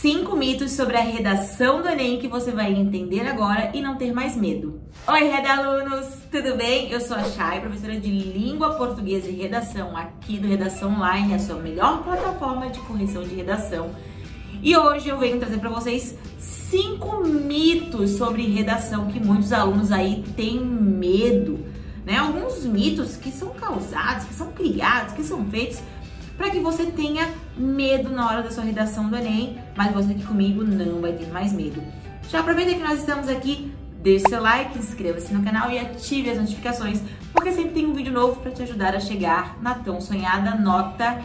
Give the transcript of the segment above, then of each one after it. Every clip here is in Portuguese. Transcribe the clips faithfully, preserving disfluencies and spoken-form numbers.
Cinco mitos sobre a redação do Enem que você vai entender agora e não ter mais medo. Oi, redalunos! Tudo bem? Eu sou a Chay, professora de Língua Portuguesa e Redação aqui do Redação Online, a sua melhor plataforma de correção de redação. E hoje eu venho trazer para vocês cinco mitos sobre redação que muitos alunos aí têm medo, né? Alguns mitos que são causados, que são criados, que são feitos para que você tenha medo na hora da sua redação do Enem, mas você aqui comigo não vai ter mais medo. Já aproveita que nós estamos aqui, deixe seu like, inscreva-se no canal e ative as notificações, porque sempre tem um vídeo novo para te ajudar a chegar na tão sonhada nota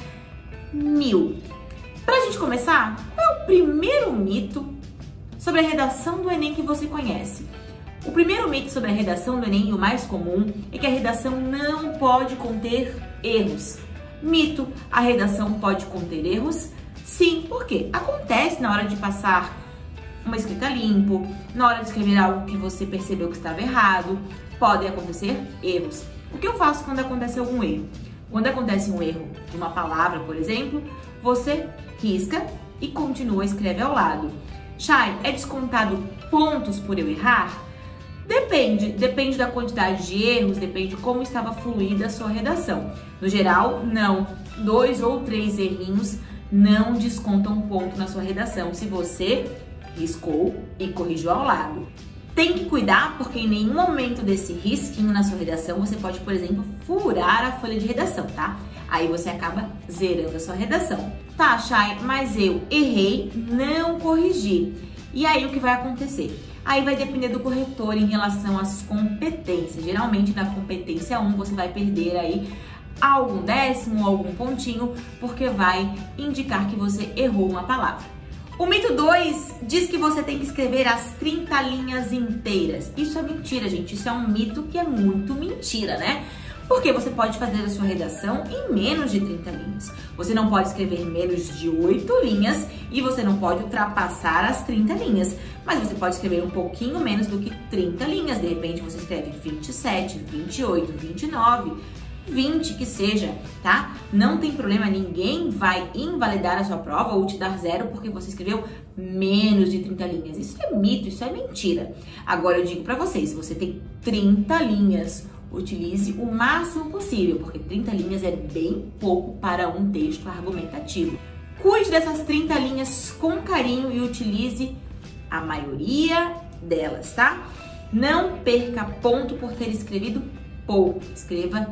mil. Pra gente começar, qual é o primeiro mito sobre a redação do Enem que você conhece? O primeiro mito sobre a redação do Enem, e o mais comum, é que a redação não pode conter erros. Mito, a redação pode conter erros? Sim, por quê? Acontece na hora de passar uma escrita limpo, na hora de escrever algo que você percebeu que estava errado, podem acontecer erros. O que eu faço quando acontece algum erro? Quando acontece um erro de uma palavra, por exemplo, você risca e continua, escreve ao lado. Chay, é descontado pontos por eu errar? Depende, depende da quantidade de erros, depende de como estava fluída a sua redação. No geral, não. Dois ou três errinhos não descontam ponto na sua redação se você riscou e corrigiu ao lado. Tem que cuidar porque em nenhum momento desse risquinho na sua redação você pode, por exemplo, furar a folha de redação, tá? Aí você acaba zerando a sua redação. Tá, Chay, mas eu errei, não corrigi. E aí o que vai acontecer? Aí vai depender do corretor em relação às competências. Geralmente na competência um você vai perder aí algum décimo, algum pontinho, porque vai indicar que você errou uma palavra. O mito dois diz que você tem que escrever as trinta linhas inteiras. Isso é mentira, gente. Isso é um mito que é muito mentira, né? Porque você pode fazer a sua redação em menos de trinta linhas. Você não pode escrever menos de oito linhas e você não pode ultrapassar as trinta linhas. Mas você pode escrever um pouquinho menos do que trinta linhas. De repente você escreve vinte e sete, vinte e oito, vinte e nove, vinte que seja, tá? Não tem problema, ninguém vai invalidar a sua prova ou te dar zero porque você escreveu menos de trinta linhas. Isso é mito, isso é mentira. Agora eu digo pra vocês, se você tem trinta linhas, utilize o máximo possível, porque trinta linhas é bem pouco para um texto argumentativo. Cuide dessas trinta linhas com carinho e utilize a maioria delas, tá? Não perca ponto por ter escrevido pouco, escreva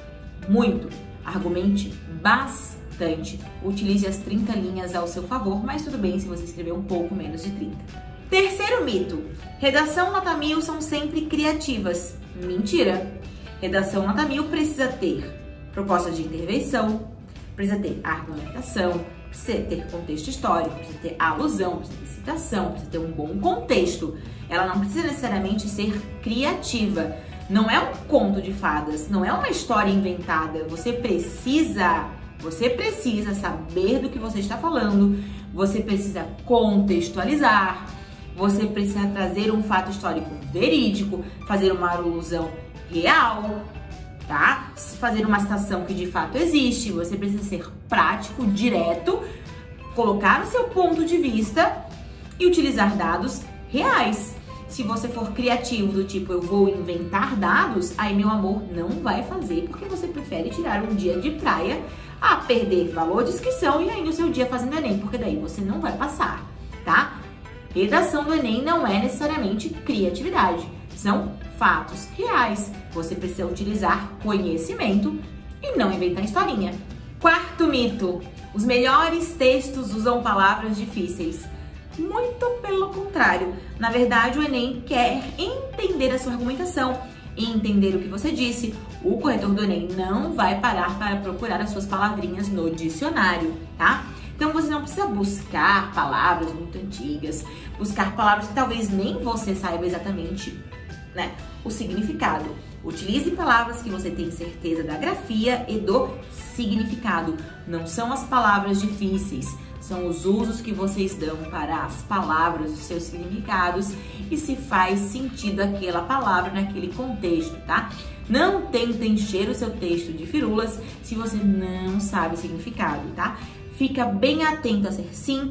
muito, argumente bastante. Utilize as trinta linhas ao seu favor, mas tudo bem se você escrever um pouco menos de trinta. Terceiro mito, redação nota mil são sempre criativas. Mentira! Redação nota mil precisa ter proposta de intervenção, precisa ter argumentação, precisa ter contexto histórico, precisa ter alusão, precisa ter citação, precisa ter um bom contexto. Ela não precisa necessariamente ser criativa. Não é um conto de fadas, não é uma história inventada. Você precisa, você precisa saber do que você está falando, você precisa contextualizar, você precisa trazer um fato histórico verídico, fazer uma alusão real, tá? Fazer uma citação que de fato existe, você precisa ser prático, direto, colocar o seu ponto de vista e utilizar dados reais. Se você for criativo do tipo, eu vou inventar dados, aí, meu amor, não vai fazer, porque você prefere tirar um dia de praia a perder valor de inscrição e ainda o seu dia fazendo Enem, porque daí você não vai passar, tá? Redação do Enem não é necessariamente criatividade, são fatos reais. Você precisa utilizar conhecimento e não inventar historinha. Quarto mito, os melhores textos usam palavras difíceis. Muito pelo contrário. Na verdade, o Enem quer entender a sua argumentação, entender o que você disse. O corretor do Enem não vai parar para procurar as suas palavrinhas no dicionário, tá? Então você não precisa buscar palavras muito antigas, buscar palavras que talvez nem você saiba exatamente, né, o significado. Utilize palavras que você tem certeza da grafia e do significado. Não são as palavras difíceis, são os usos que vocês dão para as palavras, os seus significados e se faz sentido aquela palavra naquele contexto, tá? Não tenta encher o seu texto de firulas se você não sabe o significado, tá? Fica bem atento a ser simples,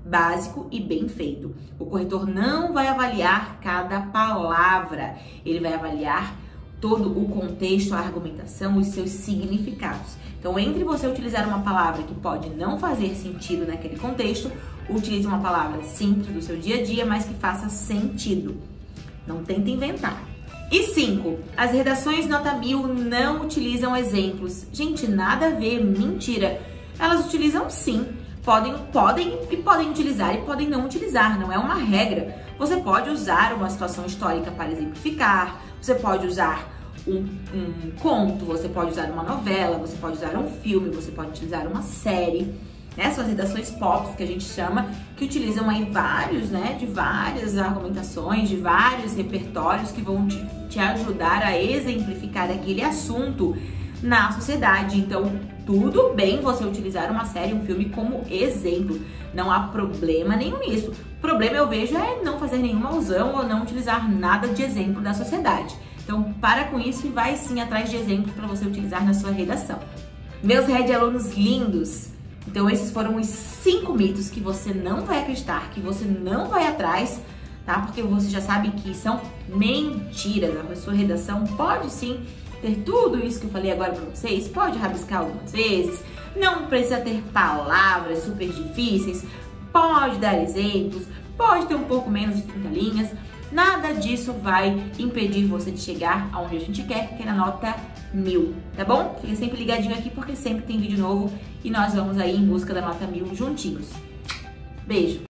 básico e bem feito. O corretor não vai avaliar cada palavra, ele vai avaliar todo o contexto, a argumentação, os seus significados. Então, entre você utilizar uma palavra que pode não fazer sentido naquele contexto, utilize uma palavra simples do seu dia a dia, mas que faça sentido. Não tenta inventar. E cinco, as redações nota mil não utilizam exemplos. Gente, nada a ver, mentira. Elas utilizam sim. Podem, podem e podem utilizar e podem não utilizar, não é uma regra. Você pode usar uma situação histórica para exemplificar, você pode usar um, um conto, você pode usar uma novela, você pode usar um filme, você pode utilizar uma série. Né? São as redações pop que a gente chama, que utilizam aí vários, né, de várias argumentações, de vários repertórios que vão te, te ajudar a exemplificar aquele assunto na sociedade. Então, tudo bem você utilizar uma série, um filme como exemplo. Não há problema nenhum nisso. O problema eu vejo é não fazer nenhuma alusão ou não utilizar nada de exemplo da sociedade. Então, para com isso e vai sim atrás de exemplos para você utilizar na sua redação. Meus Red alunos lindos! Então, esses foram os cinco mitos que você não vai acreditar, que você não vai atrás, tá? Porque você já sabe que são mentiras. A sua redação pode sim ter tudo isso que eu falei agora pra vocês, pode rabiscar algumas vezes, não precisa ter palavras super difíceis, pode dar exemplos, pode ter um pouco menos de trinta linhas, nada disso vai impedir você de chegar aonde a gente quer, que é na nota mil, tá bom? Fica sempre ligadinho aqui porque sempre tem vídeo novo e nós vamos aí em busca da nota mil juntinhos. Beijo!